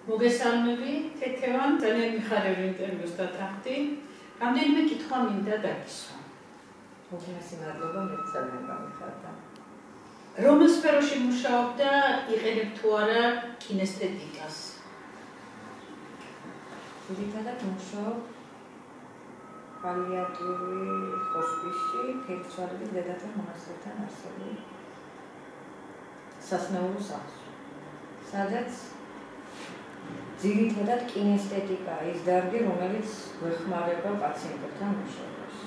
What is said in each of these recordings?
მოგესალმები, თეთევან, ძალიან მიხარები ინტერვიუს დათანხმდი. რამდენიმე კითხვა მინდა დაგისვა. უგმესი მადლობა, მე ძალიან გამიხარდა. რომელ სფეროში მუშაობდა, იყენებ თუ არა კინესთეტიკას? ძირითადად მუშაობ პალიატიური ჰოსპისში, თეთრცვალების დედათა მონასტერთან არსებულ სასწავლო სახლში, სადაც ძირითადად კინესთეტიკა ის დარგი, რომელიც გვეხმარება პაციენტებთან მუშაობაში.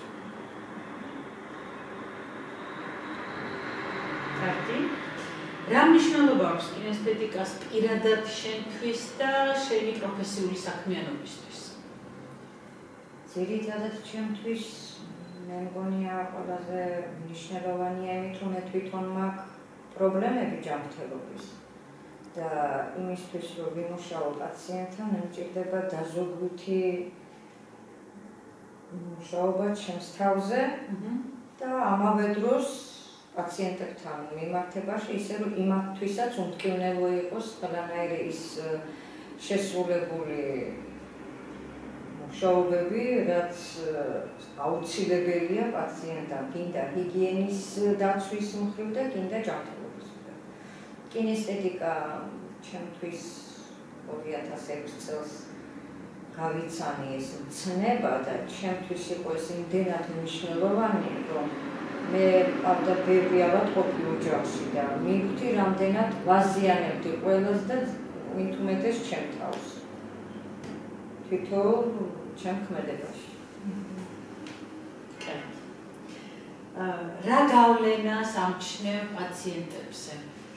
კარგი. რა მნიშვნელობა აქვს კინესთეტიკას პირადად შენთვის და შენი პროფესიული საქმიანობისთვის? ძირითადად ჩემთვის მე მგონია ყველაზე მნიშვნელოვანია იმით, რომ მე თვითონ მაქვს პრობლემები ჯანმრთელობის და იმისთვის, რომ ვიმუშაო პაციენტთან, მჭირდება დაზოგვითი მუშაობა ჩემს თავზე და ამავე დროს პაციენტებთან მიმართებაში, ისე რომ იმათთვისაც უმტკივნელო იყოს ყველანაირი ის შესრულებული მუშაობები, რაც აუცილებელია პაციენტთან, გინდა ჰიგიენის დაცვის მხრივ და გინდა ჯანმრთელობის მხრივ. კინესთეტიკა ჩემთვის 2006 წელს გავიცანი ეს მცნება და ჩემთვის იყო ეს იმდენად მნიშვნელოვანი, რომ მე ავდა ბევრი ავატყოფი ოჯახში და მივხვდი რამდენად ვაზიანებდი ყველას და მით უმეტეს ჩემ თავს. თვითონ ჩემ ქმედებაში. რა გავლენას ამჩნევ პაციენტებზე?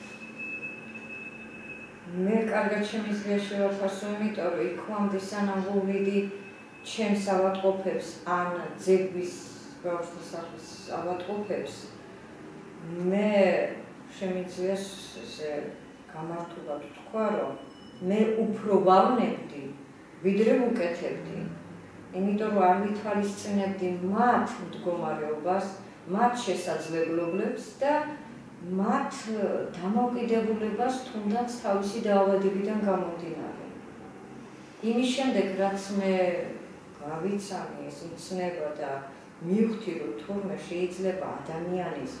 მე კარგად შემიძლია შევაფასო, იმიტომ რომ იქვამდე სანამ ვუვიდი ჩემს ავატყოფებს ან ძეგვის ბავშვთა სახლის ავატყოფებს, მე შემიძლია ესე გამართულად ვთქვა, რომ მე უფრო ვავნებდი, ვიდრე ვუკეთებდი. იმიტომ რომ არ ვითვალისწინებდი მათ მდგომარეობას, მათ შესაძლებლობებს და მათ დამოუკიდებულებას თუნდაც თავისი დაავადებიდან გამომდინარე. იმის შემდეგ, რაც მე გავიცანი ეს მცნება და მივხვდი, რომ თურმე შეიძლება ადამიანის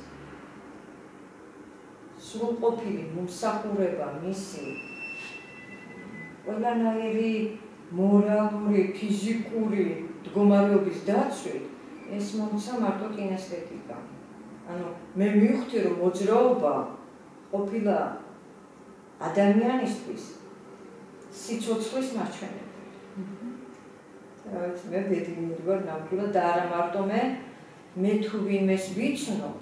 სრულყოფილი მომსახურება მისი ყველანაირი მორალური, ფიზიკური მდგომარეობის დაცვით, ეს მომცა მარტო კინესთეტიკა. ანუ მე მივხვდი, რომ მოძრაობა ყოფილა ადამიანისთვის სიცოცხლის მაჩვენებელი. რაც მე ბედნიერი ვარ ნამდვილად და არა მარტო მე თუ ვინმეს ვიცნობ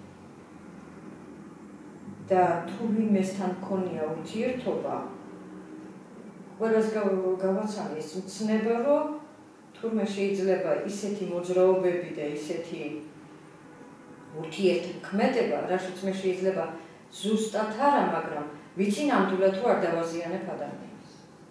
და თუ ვინმესთან მქონია ურთიერთობა, ყველას გავაცანი ეს მცნება, რომ თურმე შეიძლება ისეთი მოძრაობები და ისეთი ურთიერთქმედება, რაშიც მე შეიძლება ზუსტად არა, მაგრამ ვიცი ნამდვილად თუ არ დავაზიანებ ადამიანს.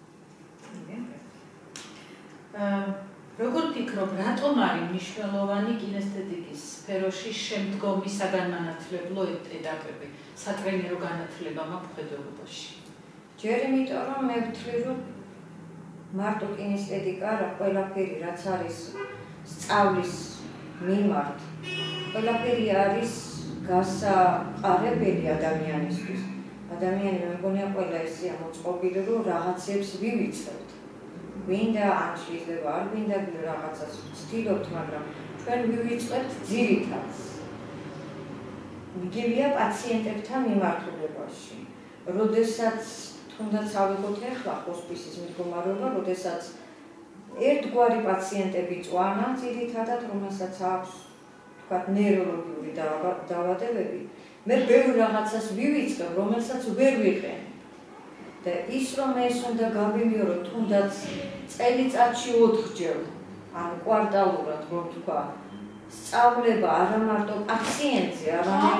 როგორ ფიქრობ, რატომ არის მნიშვნელოვანი კინესთეტიკის სფეროში შემდგომი საგანმანათლებლო ეტაპები, სატრენერო განათლება მხედველობაში? ჯერ იმიტომ, რომ მე ვთვლი, რომ მარტო კინესთეტიკა არა, ყველაფერი, რაც არის სწავლის მიმართ, ყველაფერი არის გასაყარებელი ადამიანისთვის. ადამიანი მე მგონია ყველა ესეა მოწყობილი, რომ რაღაცებს ვივიწყებთ. გვინდა ან შეიძლება არ გვინდა რაღაცას ვცდილობთ, მაგრამ ჩვენ ვივიწყებთ ძირითადს. მიგებია პაციენტებთან მიმართულებაში. როდესაც თუნდაც ავიღოთ ახლა ჰოსპისის მდგომარეობა, როდესაც ერთგვარი პაციენტები წვანა, ძირითადად რომელსაც აქვს თქვათ ნეიროლოგიური დაავადებები, მე ბევრ რაღაცას ვივიწყებ, რომელსაც ვერ ვიყენებ. და ის რომ ეს უნდა გავიმიორო თუნდაც წელიწადში 4-ჯერ, ან კვარტალურად, რომ თქვა, სწავლება არა მარტო პაციენტზე, არამედ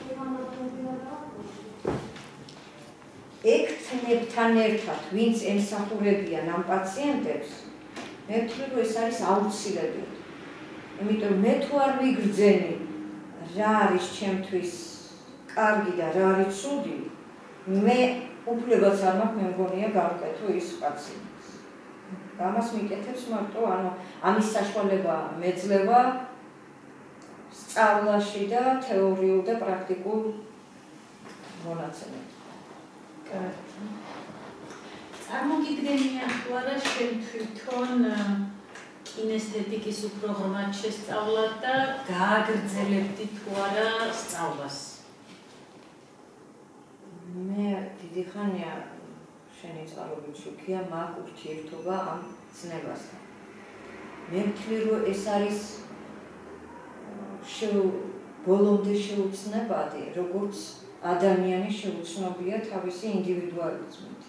ექთნებთან ერთად, ვინც ემსახურებიან ამ პაციენტებს, მე ვთვლი, რომ ეს არის აუცილებელი. იმიტომ მე თუ არ ვიგრძენი, რა არის ჩემთვის კარგი და რა არის ცუდი, მე უფლებაც არ მაქვს მე მგონია გავუკეთო ის კაცი. ამას მიკეთებს მარტო ანუ ამის საშუალება მეძლევა სწავლაში და თეორიულ და პრაქტიკულ მონაცემებში. კარგი. წარმოგიდგენია თუ არა შენ თვითონ კინესთეტიკის უფრო ღრმად შესწავლად და გააგრძელებდი თუ არა სწავლას? მე დიდი ხანია შენი წყალობით შუქია მაქვს ურთიერთობა ამ ცნებასთან. მე ვთვლი რომ ეს არის ბოლომდე შეუცნობადი, როგორც ადამიანი შეუცნობია თავისი ინდივიდუალიზმით.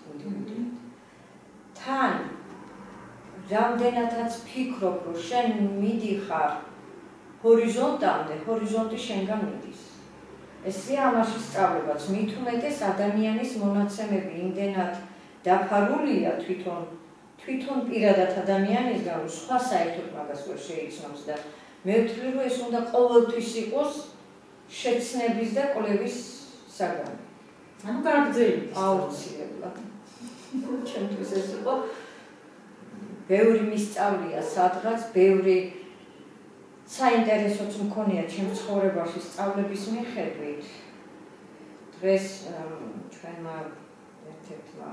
თან რამდენადაც ფიქრობ, რომ შენ მიდიხარ ჰორიზონტამდე, ჰორიზონტი შენგან მიდის. ესეა ამაში სწავლებაც, მით უმეტეს ადამიანის მონაცემები იმდენად დაფარულია თვითონ პირადად ადამიანისგან, რომ სხვა საერთოდ მაგას ვერ შეიცნობს და მე ვთვლი, რომ ეს უნდა ყოველთვის იყოს შეცნების და კვლევის საგანი. ანუ გააგრძელების. აუცილებლად. ჩემთვის ეს იყო ბევრი მისწავლია სადღაც, ბევრი საინტერესოც მქონია ჩემ ცხოვრებაში სწავლების მიხედვით. დღეს ჩვენმა ერთ-ერთმა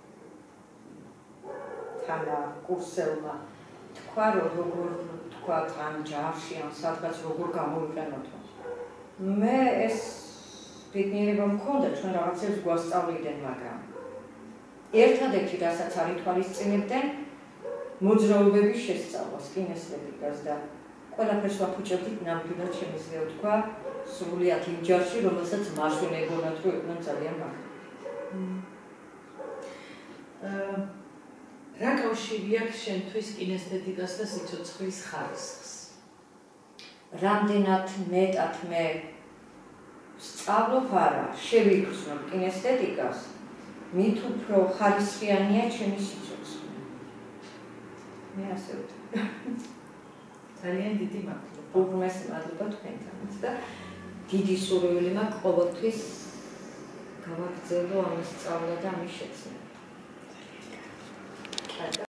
თანა კურსელმა თქვა, რომ როგორ თქვა თან ჯარში ან სადღაც როგორ გამოვიყენოთ. მე ეს ბედნიერება მქონდა, ჩვენ რაღაცებს გვასწავლიდან, მაგრამ ერთადერთი რასაც არ ითვალისწინებდნენ მოძრაობების შესწავლას, კინესთეტიკას და ყველაფერს ვაფუჭებდით ნამდვილად შემიძლია ვთქვა სრულიად იმ ჯარში, რომელსაც მაშინ ეგონათ, რომ იყვნენ ძალიან მაგარი. რა კავშირი აქვს შენთვის კინესთეტიკას და სიცოცხლის ხარისხს? რამდენად მეტად მე სწავლობ არა, შევიგრძნობ კინესთეტიკას, მით უფრო ხარისხიანია ჩემი სიცოცხლე. მე ასე ვთქვი. ძალიან დიდი მადლობა. უღრმესი მადლობა თქვენთანაც და დიდი სურვილი მაქვს ყოველთვის გავაგრძელო ამის სწავლა და ამის შეცნობა.